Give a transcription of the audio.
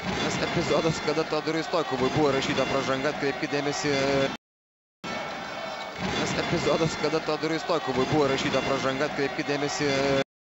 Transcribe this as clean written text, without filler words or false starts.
Tas epizodas, kada Todorui Stoikovui buvo rašyta pražanga, atkreipkite dėmesį. Tas epizodas, kada Todorui Stoikovui buvo rašyta pražanga, atkreipkite dėmesį.